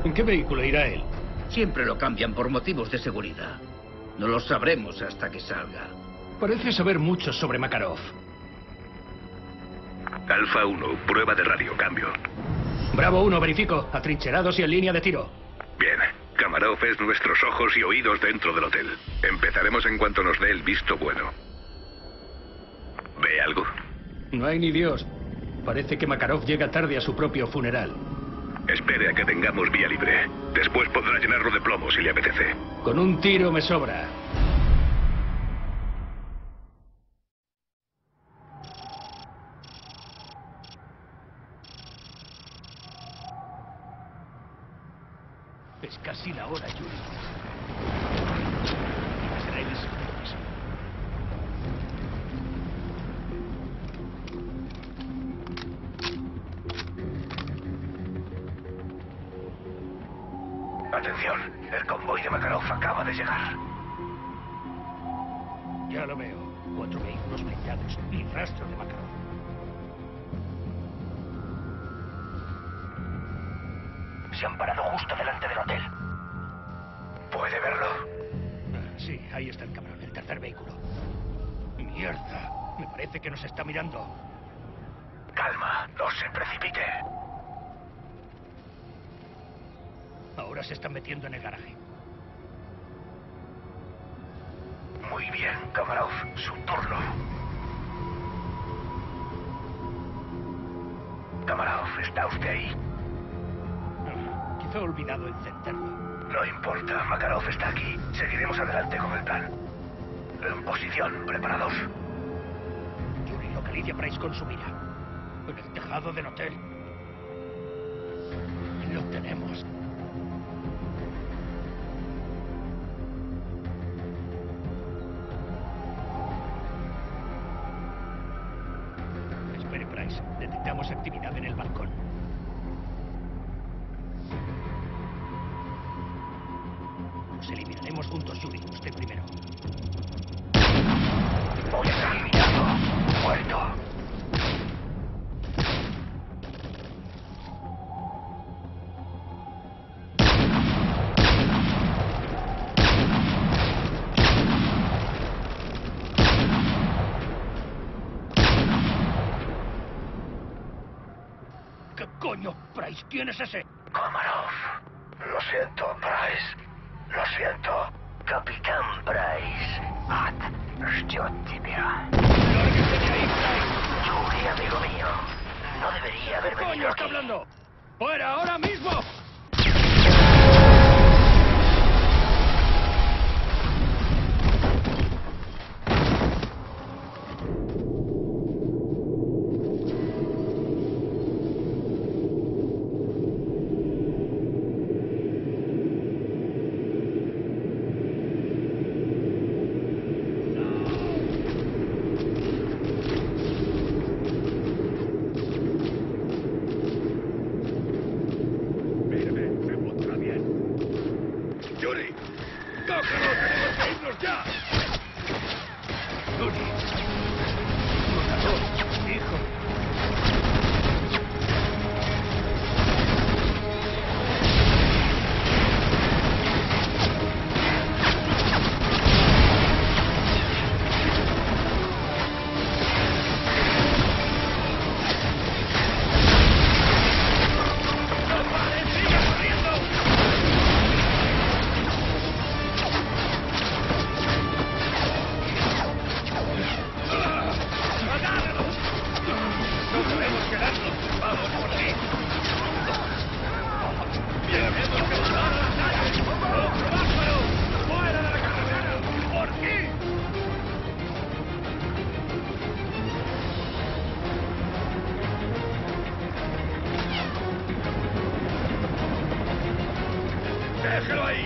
¿En qué vehículo irá él? Siempre lo cambian por motivos de seguridad. No lo sabremos hasta que salga. Parece saber mucho sobre Makarov. Alfa 1, prueba de radio, cambio. Bravo 1, verifico. Atrincherados y en línea de tiro. Bien. Kamarov es nuestros ojos y oídos dentro del hotel. Empezaremos en cuanto nos dé el visto bueno. ¿Ve algo? No hay ni Dios. Parece que Makarov llega tarde a su propio funeral. Espere a que tengamos vía libre. Después podrá llenarlo de plomo si le apetece. Con un tiro me sobra. Es casi la hora, Yuri. Israelis. Atención, el convoy de Makarov acaba de llegar. Ya lo veo. 4 vehículos blindados y rastro de Makarov. Se han parado justo delante del hotel. ¿Puede verlo? Sí, ahí está el cabrón, el tercer vehículo. ¡Mierda! Me parece que nos está mirando. Calma, no se precipite. Ahora se están metiendo en el garaje. Muy bien, Kamarov, su turno. Kamarov, ¿está usted ahí? Quizá he olvidado encenderlo. No importa, Makarov está aquí. Seguiremos adelante con el plan. En posición, preparados. Yuri, localiza a Price con su mira. En el tejado del hotel. Lo tenemos. Espere, Price. Detectamos actividad en el balcón. Nos eliminaremos juntos, Yuri. Usted primero. Voy a ser eliminado. Muerto. ¿Qué coño, Price? ¿Quién es ese? Kamarov. Lo siento, Price. Lo siento. Capitán Price. Ждет тебя. ¡Lárguese de ahí, Price! Yuri, amigo mío. No debería haber ¿Qué venido coño aquí. está hablando? ¡Fuera, ahora mismo! ¡Yuri! ¡Cógelo! ¡Tenemos que irnos ya! ¡Yuri! ¡Matador! ¡Hijo! ¡No pare! ¡Siga corriendo! ¡Agárralo! ¡No podemos quedarnos! ¡Vamos por ti! ¡Tenemos que volar a la calle! ¡Otro pájaro! ¡Fuera de la carretera! ¡Por ti! ¡Déjelo ahí!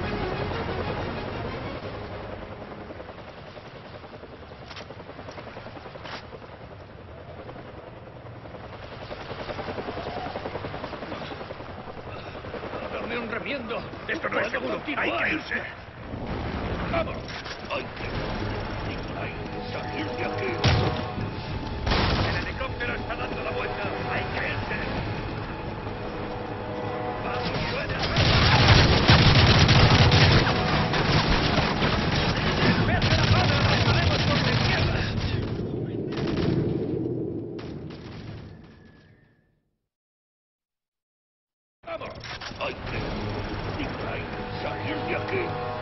¡Dame un remiendo! Esto no es ¡Puedo seguro. continuar! Hay que irse. ¡Vamos! ¡Ay! ¡Ay! ¡Salir de aquí! El helicóptero está dando la vuelta. Hay que irse. ¡Vamos, suena! desde aquí!